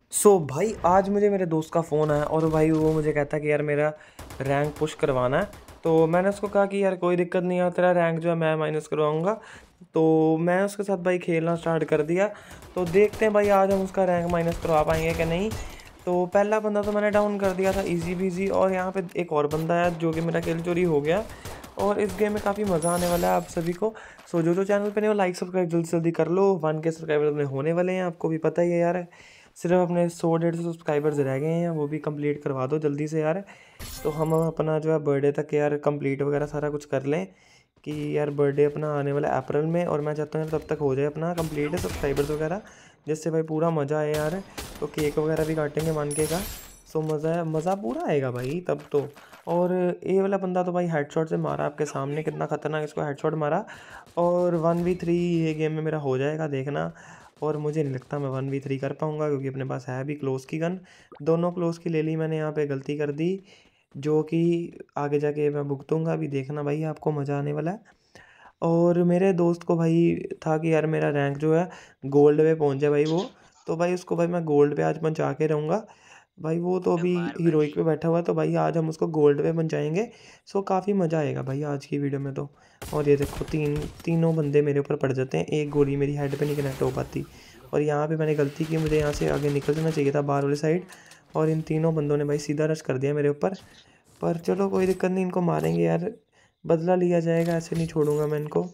भाई आज मुझे मेरे दोस्त का फ़ोन आया और भाई वो मुझे कहता कि यार मेरा रैंक पुश करवाना है। तो मैंने उसको कहा कि यार कोई दिक्कत नहीं है, तेरा रैंक जो है मैं माइनस करवाऊँगा। तो मैं उसके साथ भाई खेलना स्टार्ट कर दिया। तो देखते हैं भाई आज हम उसका रैंक माइनस करवा पाएंगे कि नहीं। तो पहला बंदा तो मैंने डाउन कर दिया था इजी बीजी, और यहाँ पे एक और बंदा है जो कि मेरा किल चोरी हो गया। और इस गेम में काफ़ी मज़ा आने वाला है आप सभी को। जो जो चैनल पे नहीं हो लाइक सब्सक्राइब जल्दी से जल्दी कर लो। 1K सब्सक्राइबर अपने होने वाले हैं, आपको भी पता ही है यार। सिर्फ अपने 100-150 सब्सक्राइबर्स रह गए हैं, वो भी कंप्लीट करवा दो जल्दी से यार। तो हम अपना जो है बर्थडे तक यार कंप्लीट वगैरह सारा कुछ कर लें कि यार बर्थडे अपना आने वाला है अप्रैल में, और मैं चाहता हूँ यार तब तक हो जाए अपना कंप्लीट है सब्सक्राइबर्स वगैरह, जिससे भाई पूरा मज़ा आए यार। तो केक वगैरह भी काटेंगे 1K का। मज़ा पूरा आएगा भाई तब तो। और ये वाला बंदा तो भाई हेडशॉट से मारा आपके सामने, कितना खतरनाक इसको हेडशॉट मारा। और 1v3 ये गेम में मेरा हो जाएगा देखना। और मुझे नहीं लगता मैं 1v3 कर पाऊँगा, क्योंकि अपने पास है भी क्लोज की गन। दोनों क्लोज की ले ली मैंने, यहाँ पे गलती कर दी जो कि आगे जाके मैं भुगतूंगा। अभी देखना भाई आपको मज़ा आने वाला है। और मेरे दोस्त को भाई था कि यार मेरा रैंक जो है गोल्ड पे पहुंच जाए भाई वो। तो भाई उसको भाई मैं गोल्ड पे आज पहुंचा के रहूँगा। भाई वो तो अभी हीरोइक पे बैठा हुआ है, तो भाई आज हम उसको गोल्ड पे पहुंचाएंगे। काफ़ी मज़ा आएगा भाई आज की वीडियो में तो। और ये देखो तीनों बंदे मेरे ऊपर पड़ जाते हैं, एक गोली मेरी हेड पे नहीं कनेक्ट हो पाती। और यहाँ पे मैंने गलती की, मुझे यहाँ से आगे निकल जाना चाहिए था बाहर वाली साइड। और इन तीनों बंदों ने भाई सीधा रश कर दिया मेरे ऊपर। पर चलो कोई दिक्कत नहीं, इनको मारेंगे यार, बदला लिया जाएगा, ऐसे नहीं छोड़ूंगा मैं इनको।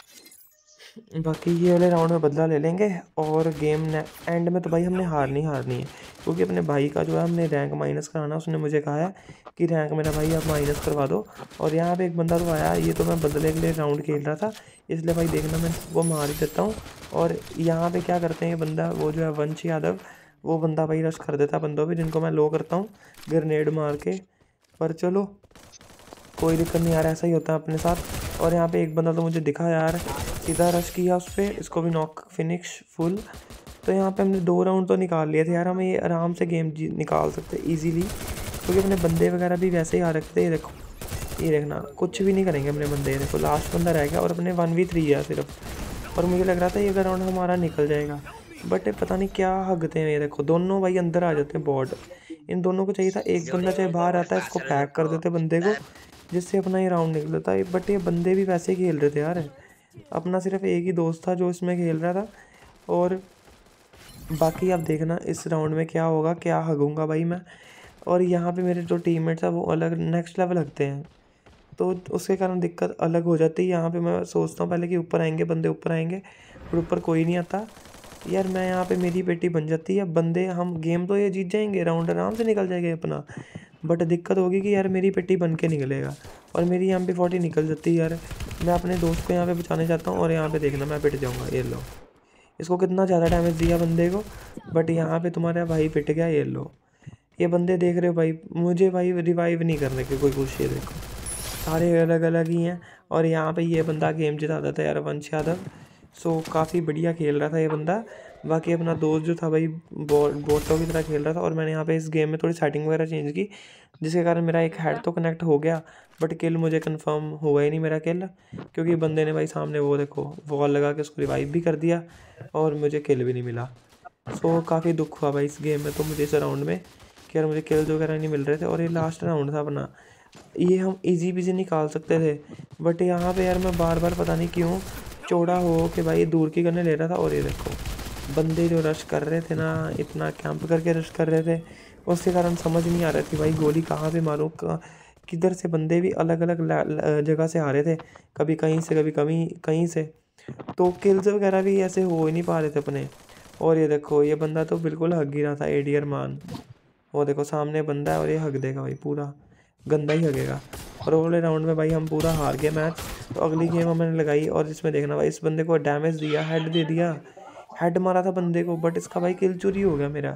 बाकी ये वाले राउंड में बदला ले लेंगे। और गेम एंड में तो भाई हमने हारनी हारनी है, क्योंकि अपने भाई का जो है हमने रैंक माइनस कराना। उसने मुझे कहा है कि रैंक मेरा भाई आप माइनस करवा दो। और यहाँ पे एक बंदा तो आया, ये तो मैं बदले के लिए राउंड खेल रहा था, इसलिए भाई देखना मैं वो मार ही देता हूँ। और यहाँ पे क्या करते हैं ये बंदा, वो जो है वंश यादव, वो बंदा भाई रश कर देता बंदों पे जिनको मैं लो करता हूँ ग्रेनेड मार के। पर चलो कोई दिक्कत नहीं यार, ऐसा ही होता है अपने साथ। और यहाँ पे एक बंदा तो मुझे दिखा यार, सीधा रश किया उस पर, इसको भी नॉक फिनिश फुल। तो यहाँ पे हमने 2 राउंड तो निकाल लिए थे यार, हमें ये आराम से गेम निकाल सकते इजीली, क्योंकि अपने बंदे वगैरह भी वैसे ही आ रखे थे। ये देखो, ये देखना कुछ भी नहीं करेंगे अपने बंदे। देखो लास्ट बंदा रह गया और अपने 1v3 है सिर्फ। और मुझे लग रहा था ये राउंड हमारा निकल जाएगा, बट पता नहीं क्या हगते हैं। ये देखो दोनों भाई अंदर आ जाते हैं बॉट। इन दोनों को चाहिए था एक बंदा चाहे बाहर आता है इसको पैक कर देते बंदे को, जिससे अपना ये राउंड निकल लेता है। बट ये बंदे भी वैसे ही खेल रहे थे यार, अपना सिर्फ एक ही दोस्त था जो इसमें खेल रहा था। और बाकी आप देखना इस राउंड में क्या होगा, क्या हगूंगा भाई मैं। और यहाँ पे मेरे जो टीममेट्स हैं वो अलग नेक्स्ट लेवल लगते हैं, तो उसके कारण दिक्कत अलग हो जाती है। यहाँ पे मैं सोचता हूँ पहले कि ऊपर आएंगे बंदे, ऊपर आएंगे, पर ऊपर कोई नहीं आता यार। मैं यहाँ पे मेरी पेटी बन जाती है बंदे, हम गेम तो ये जीत जाएंगे, राउंड आराम से निकल जाएगा अपना। बट दिक्कत होगी कि यार मेरी पेटी बन के निकलेगा, और मेरी यहाँ पे 40 निकल जाती है यार। मैं अपने दोस्त को यहाँ पे बचाने चाहता हूँ, और यहाँ पे देखना मैं पिट जाऊँगा। ये लो, इसको कितना ज़्यादा डैमेज दिया बंदे को, बट यहाँ पे तुम्हारा भाई पिट गया। ये लो, ये बंदे देख रहे हो भाई, मुझे भाई रिवाइव नहीं करने की कोई कोशिश। ये देखो सारे अलग अलग ही हैं। और यहाँ पे ये बंदा गेम जिता देता है यार, वंश यादव। काफ़ी बढ़िया खेल रहा था ये बंदा। बाकी अपना दोस्त जो था भाई बोटों की तरह खेल रहा था। और मैंने यहाँ पे इस गेम में थोड़ी सेटिंग वगैरह चेंज की, जिसके कारण मेरा एक हेड तो कनेक्ट हो गया, बट किल मुझे कंफर्म हुआ ही नहीं मेरा किल, क्योंकि बंदे ने भाई सामने वो देखो वॉल लगा के उसको रिवाइव भी कर दिया, और मुझे किल भी नहीं मिला। काफ़ी दुख हुआ भाई इस गेम में तो मुझे, इस राउंड में, कि यार मुझे किल्स वगैरह नहीं मिल रहे थे। और ये लास्ट राउंड था अपना, ये हम इजी बिजी निकाल सकते थे, बट यहाँ पे यार मैं बार बार पता नहीं क्यों चौड़ा हो के भाई दूर की करने ले रहा था। और ये देखो बंदे जो रश कर रहे थे ना, इतना कैंप करके रश कर रहे थे, उसके कारण समझ नहीं आ रही थी भाई गोली कहाँ पे मारूँ। किधर से बंदे भी अलग अलग जगह से आ रहे थे, कभी कहीं से कभी कहीं कहीं से। तो किल्स वगैरह भी ऐसे हो ही नहीं पा रहे थे अपने। और ये देखो ये बंदा तो बिल्कुल हग ही रहा था, एडियर मान। वो देखो सामने बंदा है और ये हग देगा भाई, पूरा गंदा ही हगेगा। और अगले राउंड में भाई हम पूरा हार गए मैच। तो अगली गेम हमने लगाई, और इसमें देखना भाई इस बंदे को डैमेज दिया, हेड दे दिया, हेड मारा था बंदे को, बट इसका भाई किल चोरी हो गया मेरा।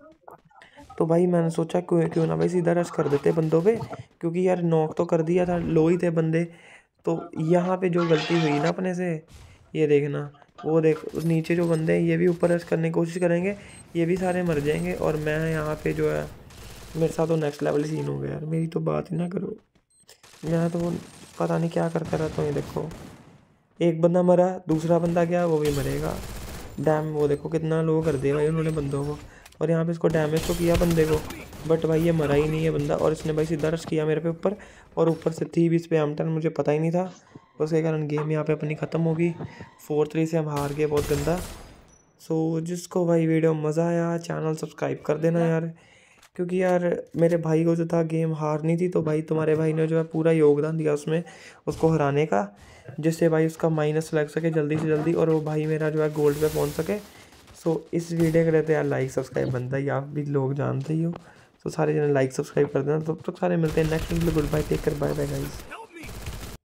तो भाई मैंने सोचा क्यों क्यों ना भाई सीधा रश कर देते बंदों पे, क्योंकि यार नॉक तो कर दिया था, लो ही थे बंदे। तो यहाँ पे जो गलती हुई ना अपने से, ये देखना, वो देख उस नीचे जो बंदे हैं ये भी ऊपर रश करने की कोशिश करेंगे, ये भी सारे मर जाएंगे। और मैं यहाँ पे जो है, मेरे साथ तो नेक्स्ट लेवल सीन हो गया यार, मेरी तो बात ही ना करो। मैं तो पता नहीं क्या करता रहता हूँ। ये देखो एक बंदा मरा, दूसरा बंदा गया वो भी मरेगा। डैम, वो देखो कितना लो कर दिया भाई उन्होंने बंदों को। और यहाँ पे इसको डैमेज तो किया बंदे को, बट भाई ये मरा ही नहीं है बंदा। और इसने भाई सीधा रश किया मेरे पे ऊपर, और ऊपर से थी भी इस पे M10, मुझे पता ही नहीं था। तो उसके कारण गेम यहाँ पे अपनी ख़त्म होगी। 4-3 से हम हार गए, बहुत गंदा। सो जिसको भाई वीडियो मज़ा आया चैनल सब्सक्राइब कर देना यार, क्योंकि यार मेरे भाई को जो था गेम हारनी थी, तो भाई तुम्हारे भाई ने जो है पूरा योगदान दिया उसमें उसको हराने का, जिससे भाई उसका माइनस लग सके जल्दी से जल्दी, और वो भाई मेरा जो है गोल्ड पे पहुंच सके। सो इस वीडियो के लिए तो यार लाइक सब्सक्राइब बनता ही, आप भी लोग जानते ही हो। तो सारे जने लाइक सब्सक्राइब कर देना। तब तक सारे मिलते हैं next video. Good bye, take care, bye bye guys.